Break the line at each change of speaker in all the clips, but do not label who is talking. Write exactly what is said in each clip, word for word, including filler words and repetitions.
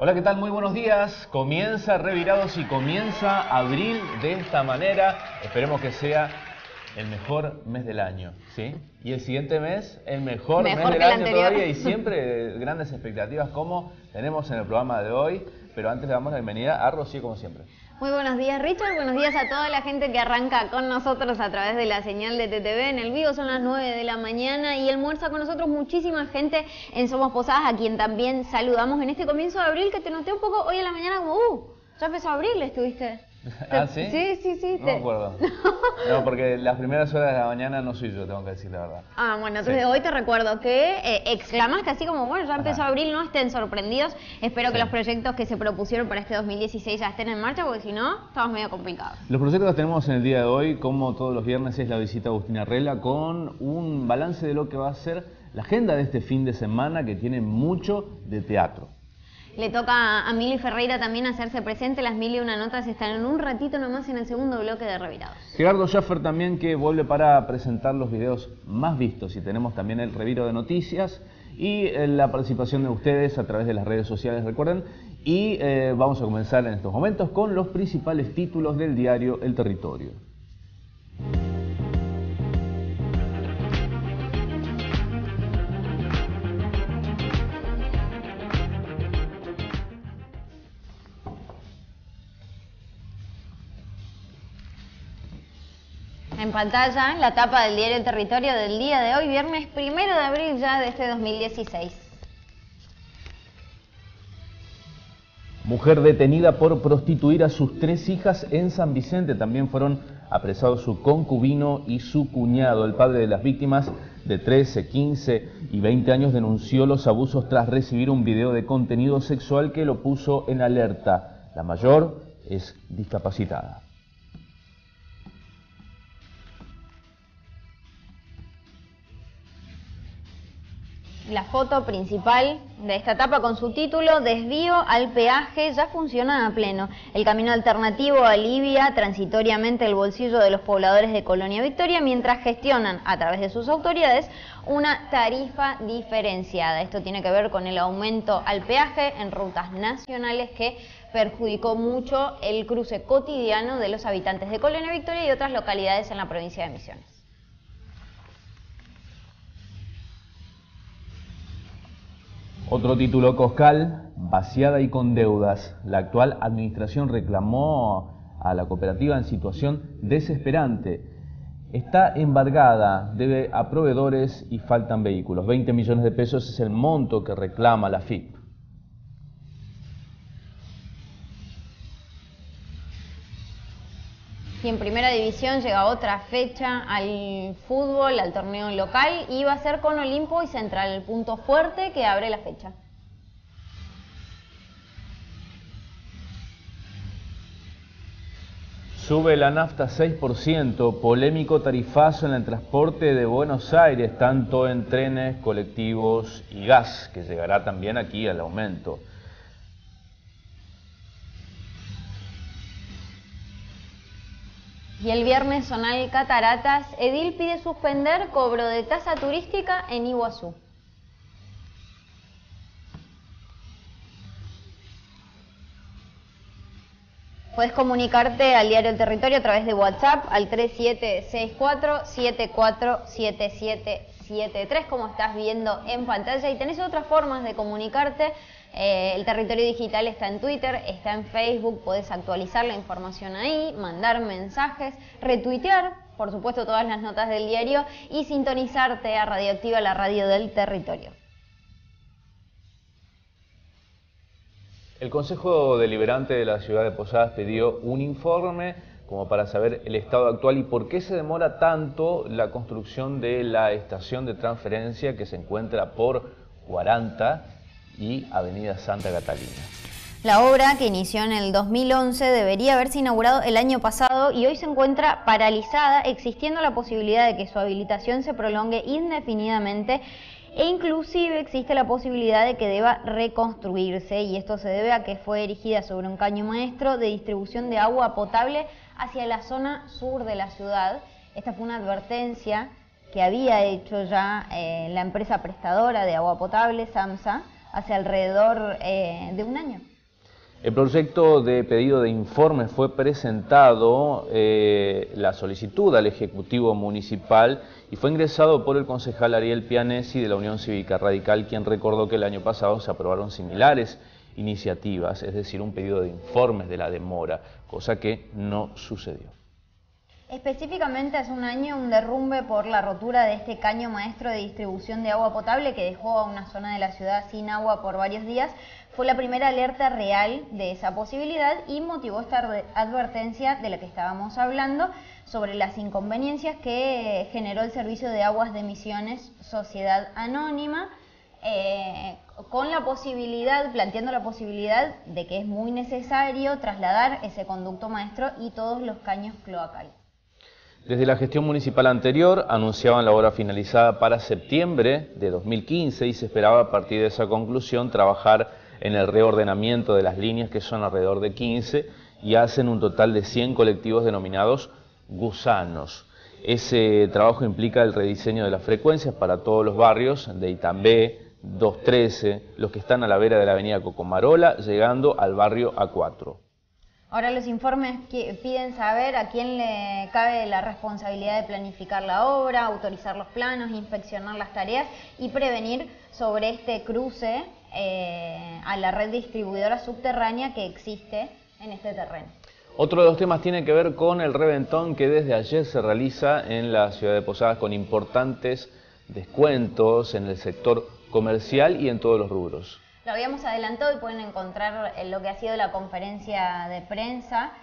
Hola, ¿qué tal? Muy buenos días. Comienza Revirados y comienza abril de esta manera. Esperemos que sea el mejor mes del año, ¿sí? Y el siguiente mes, el mejor,
mejor
mes del
que el
año
anterior.
todavía. Y siempre grandes expectativas como tenemos en el programa de hoy. Pero antes le damos la bienvenida a Rocío, como siempre.
Muy buenos días, Richard. Buenos días a toda la gente que arranca con nosotros a través de la señal de T T V en el vivo. Son las nueve de la mañana y almuerza con nosotros muchísima gente en Somos Posadas, a quien también saludamos en este comienzo de abril, que te noté un poco hoy en la mañana como, uh, ya empezó abril, estuviste.
¿Ah, sí?
Sí, sí, sí.
No
te...
me acuerdo. No, porque las primeras horas de la mañana no soy yo, tengo que decir la verdad.
Ah, bueno, entonces
Sí.
hoy te recuerdo que eh, exclamaste así como, bueno, ya empezó
Ajá.
abril, no estén sorprendidos. Espero
Sí.
que los proyectos que se propusieron para este dos mil dieciséis ya estén en marcha, porque si no, estamos medio complicados.
Los proyectos que tenemos en el día de hoy, como todos los viernes, es la visita a Agustina Rela con un balance de lo que va a ser la agenda de este fin de semana, que tiene mucho de teatro.
Le toca a Mili Ferreira también hacerse presente. Las Mil y una notas están en un ratito nomás en el segundo bloque de Revirados.
Gerardo Schaffer también, que vuelve para presentar los videos más vistos, y tenemos también el reviro de noticias y eh, la participación de ustedes a través de las redes sociales, recuerden. Y eh, vamos a comenzar en estos momentos con los principales títulos del diario El Territorio.
En pantalla, la tapa del diario El Territorio del día de hoy, viernes primero de abril ya de este dos mil dieciséis.
Mujer detenida por prostituir a sus tres hijas en San Vicente. También fueron apresados su concubino y su cuñado. El padre de las víctimas, de trece, quince y veinte años, denunció los abusos tras recibir un video de contenido sexual que lo puso en alerta. La mayor es discapacitada.
La foto principal de esta etapa con su título, Desvío al peaje, ya funciona a pleno. El camino alternativo alivia transitoriamente el bolsillo de los pobladores de Colonia Victoria mientras gestionan a través de sus autoridades una tarifa diferenciada. Esto tiene que ver con el aumento al peaje en rutas nacionales que perjudicó mucho el cruce cotidiano de los habitantes de Colonia Victoria y otras localidades en la provincia de Misiones.
Otro título, Coscal, vaciada y con deudas. La actual administración reclamó a la cooperativa en situación desesperante. Está embargada, debe a proveedores y faltan vehículos. veinte millones de pesos es el monto que reclama la F I P.
Y en primera división llega otra fecha al fútbol, al torneo local, y va a ser con Olimpo y Central, el punto fuerte que abre la fecha.
Sube la nafta seis por ciento, polémico tarifazo en el transporte de Buenos Aires, tanto en trenes, colectivos y gas, que llegará también aquí al aumento.
Y el viernes zonal Cataratas, Edil pide suspender cobro de tasa turística en Iguazú. Puedes comunicarte al diario El Territorio a través de WhatsApp al tres siete seis cuatro, siete cuatro siete siete siete tres, como estás viendo en pantalla, y tenés otras formas de comunicarte. Eh, el Territorio Digital está en Twitter, está en Facebook, podés actualizar la información ahí, mandar mensajes, retuitear, por supuesto, todas las notas del diario y sintonizarte a Radioactiva, la radio del Territorio.
El Consejo Deliberante de la ciudad de Posadas pidió un informe como para saber el estado actual y por qué se demora tanto la construcción de la estación de transferencia que se encuentra por cuarenta y Avenida Santa Catalina.
La obra, que inició en el dos mil once, debería haberse inaugurado el año pasado y hoy se encuentra paralizada, existiendo la posibilidad de que su habilitación se prolongue indefinidamente e inclusive existe la posibilidad de que deba reconstruirse, y esto se debe a que fue erigida sobre un caño maestro de distribución de agua potable hacia la zona sur de la ciudad. Esta fue una advertencia que había hecho ya eh, la empresa prestadora de agua potable, SAMSA, hace alrededor eh, de un año.
El proyecto de pedido de informe fue presentado, eh, la solicitud al Ejecutivo Municipal, y fue ingresado por el concejal Ariel Pianesi de la Unión Cívica Radical, quien recordó que el año pasado se aprobaron similares iniciativas, es decir, un pedido de informes de la demora, cosa que no sucedió.
Específicamente hace un año un derrumbe por la rotura de este caño maestro de distribución de agua potable que dejó a una zona de la ciudad sin agua por varios días fue la primera alerta real de esa posibilidad y motivó esta advertencia de la que estábamos hablando sobre las inconveniencias que generó el Servicio de Aguas de Misiones Sociedad Anónima, eh, con la posibilidad, planteando la posibilidad de que es muy necesario trasladar ese conducto maestro y todos los caños cloacales.
Desde la gestión municipal anterior anunciaban la obra finalizada para septiembre de dos mil quince y se esperaba a partir de esa conclusión trabajar en el reordenamiento de las líneas, que son alrededor de quince y hacen un total de cien colectivos denominados gusanos. Ese trabajo implica el rediseño de las frecuencias para todos los barrios de Itambé, doscientos trece, los que están a la vera de la avenida Cocomarola, llegando al barrio A cuatro.
Ahora los informes piden saber a quién le cabe la responsabilidad de planificar la obra, autorizar los planos, inspeccionar las tareas y prevenir sobre este cruce eh, a la red distribuidora subterránea que existe en este terreno.
Otro de los temas tiene que ver con el reventón que desde ayer se realiza en la ciudad de Posadas con importantes descuentos en el sector comercial y en todos los rubros.
Lo habíamos adelantado y pueden encontrar lo que ha sido la conferencia de prensa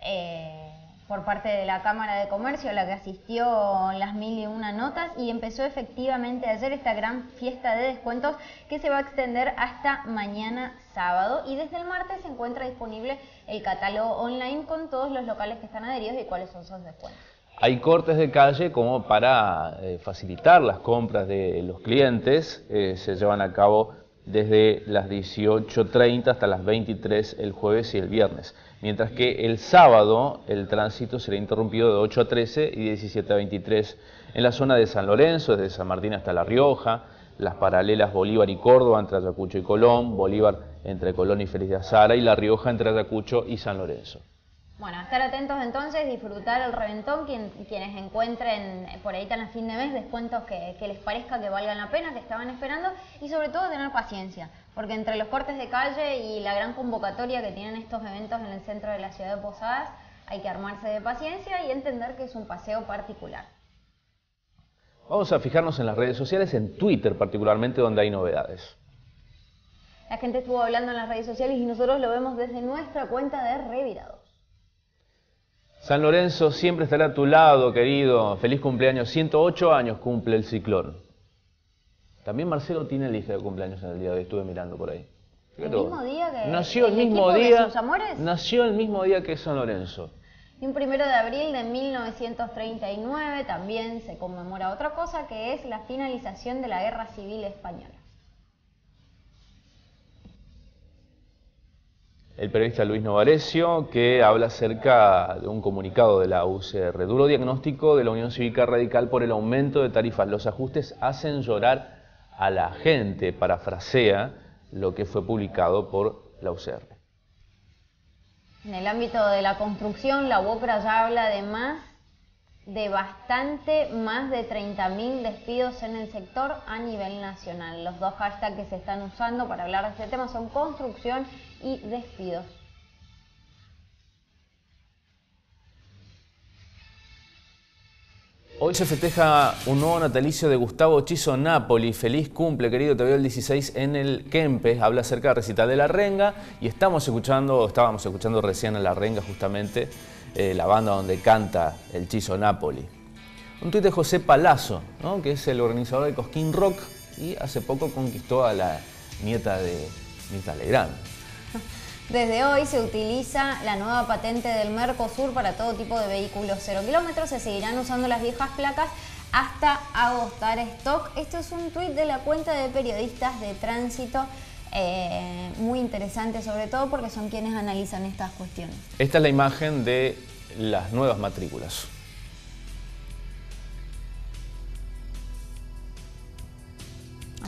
eh, por parte de la Cámara de Comercio, a la que asistió las mil y una notas, y empezó efectivamente ayer esta gran fiesta de descuentos que se va a extender hasta mañana sábado, y desde el martes se encuentra disponible el catálogo online con todos los locales que están adheridos y cuáles son esos descuentos.
Hay cortes de calle como para eh, facilitar las compras de los clientes, eh, se llevan a cabo desde las dieciocho treinta hasta las veintitrés el jueves y el viernes, mientras que el sábado el tránsito será interrumpido de ocho a trece y diecisiete a veintitrés en la zona de San Lorenzo, desde San Martín hasta La Rioja, las paralelas Bolívar y Córdoba entre Ayacucho y Colón, Bolívar entre Colón y Félix de Azara y La Rioja entre Ayacucho y San Lorenzo.
Bueno, estar atentos entonces, disfrutar el reventón, quien, quienes encuentren por ahí tan a fin de mes descuentos que, que les parezca que valgan la pena, que estaban esperando, y sobre todo tener paciencia, porque entre los cortes de calle y la gran convocatoria que tienen estos eventos en el centro de la ciudad de Posadas, hay que armarse de paciencia y entender que es un paseo particular.
Vamos a fijarnos en las redes sociales, en Twitter particularmente, donde hay novedades.
La gente estuvo hablando en las redes sociales y nosotros lo vemos desde nuestra cuenta de Revirados.
San Lorenzo siempre estará a tu lado, querido. Feliz cumpleaños. ciento ocho años cumple el ciclón. También Marcelo Tinelli de cumpleaños en el día de hoy. Estuve mirando por ahí.
¿El mismo día que
nació el,
el
mismo
equipo
día,
de sus amores?
Nació el mismo día que San Lorenzo.
Y un primero de abril de mil novecientos treinta y nueve también se conmemora otra cosa, que es la finalización de la Guerra Civil Española.
El periodista Luis Novarecio, que habla acerca de un comunicado de la U C R. Duro diagnóstico de la Unión Cívica Radical por el aumento de tarifas. Los ajustes hacen llorar a la gente, parafrasea lo que fue publicado por la U C R.
En el ámbito de la construcción, la UOCRA ya habla de más, de bastante más de treinta mil despidos en el sector a nivel nacional. Los dos hashtags que se están usando para hablar de este tema son construcción y despidos.
Hoy se festeja un nuevo natalicio de Gustavo Chizo Napoli. Feliz cumple, querido, te veo el dieciséis en el Kempes. Habla acerca del recital de La Renga y estamos escuchando, estábamos escuchando recién a La Renga justamente, eh, la banda donde canta el Chizo Napoli. Un tuit de José Palazzo, ¿no?, que es el organizador de Cosquín Rock y hace poco conquistó a la nieta de Mirta Legrand.
Desde hoy se utiliza la nueva patente del Mercosur para todo tipo de vehículos cero kilómetros. Se seguirán usando las viejas placas hasta agotar stock. Esto es un tuit de la cuenta de periodistas de tránsito, eh, muy interesante, sobre todo porque son quienes analizan estas cuestiones.
Esta es la imagen de las nuevas matrículas.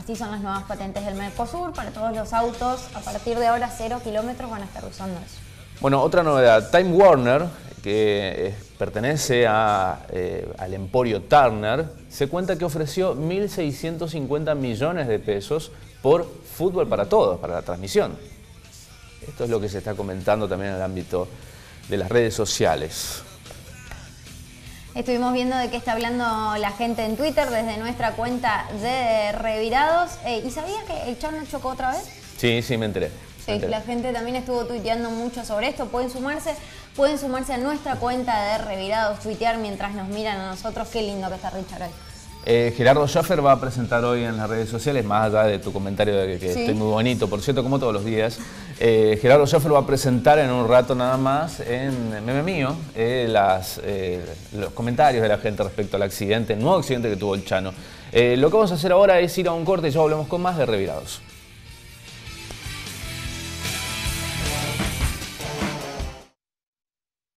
Así son las nuevas patentes del Mercosur. Para todos los autos, a partir de ahora, cero kilómetros van a estar usando eso.
Bueno, otra novedad. Time Warner, que eh, pertenece a, eh, al emporio Turner, se cuenta que ofreció mil seiscientos cincuenta millones de pesos por Fútbol para Todos, para la transmisión. Esto es lo que se está comentando también en el ámbito de las redes sociales.
Estuvimos viendo de qué está hablando la gente en Twitter desde nuestra cuenta de Revirados. Eh, ¿Y sabías que el Chano chocó otra vez?
Sí, sí, me enteré.
Sí, la gente también estuvo tuiteando mucho sobre esto. Pueden sumarse, pueden sumarse a nuestra cuenta de Revirados, tuitear mientras nos miran a nosotros. Qué lindo que está Richard hoy.
Eh, Gerardo Schaffer va a presentar hoy en las redes sociales, más allá de tu comentario de que, que sí. Estoy muy bonito, por cierto, como todos los días. Eh, Gerardo Schaffer va a presentar en un rato nada más en Meme Mío eh, las, eh, los comentarios de la gente respecto al accidente, el nuevo accidente que tuvo el Chano. Eh, lo que vamos a hacer ahora es ir a un corte y ya volvemos con más de Revirados.